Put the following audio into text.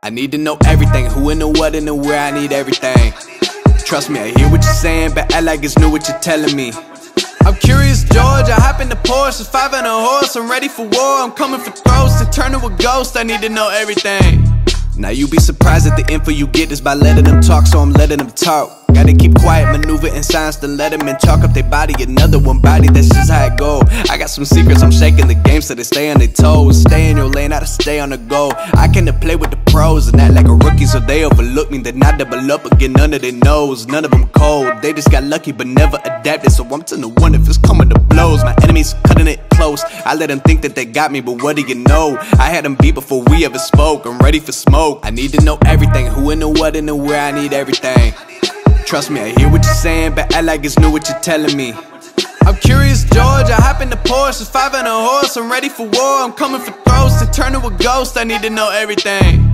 I need to know everything, who and the what and the where, I need everything. Trust me, I hear what you're saying, but act like it's new what you're telling me. I'm curious, George, I hop in the Porsche, 5 and a horse, I'm ready for war, I'm coming for throats, to turn to a ghost, I need to know everything. Now you be surprised at the info you get is by letting them talk, so I'm letting them talk. Gotta keep quiet, maneuver in silence, then let them in, chalk up their body, another one body, that's just how it go. I got some secrets, I'm shaking the game so they stay on their toes. Stay in your lane, I to stay on the go. I can play with the pros and act like a rookie, so they overlook me, then I double up again under their nose. None of them cold, they just got lucky but never adapted, so I'm 10 to 1 if it's coming to blows. My enemies cutting it close, I let them think that they got me, but what do you know? I had them beat before we ever spoke, I'm ready for smoke. I need to know everything, who and the what and the where, I need everything. Trust me, I hear what you're saying, but act like it's new what you're telling me. I'm curious, George, I hop in the Porsche, 5 and a horse, I'm ready for war, I'm coming for throats, to turn to a ghost, I need to know everything.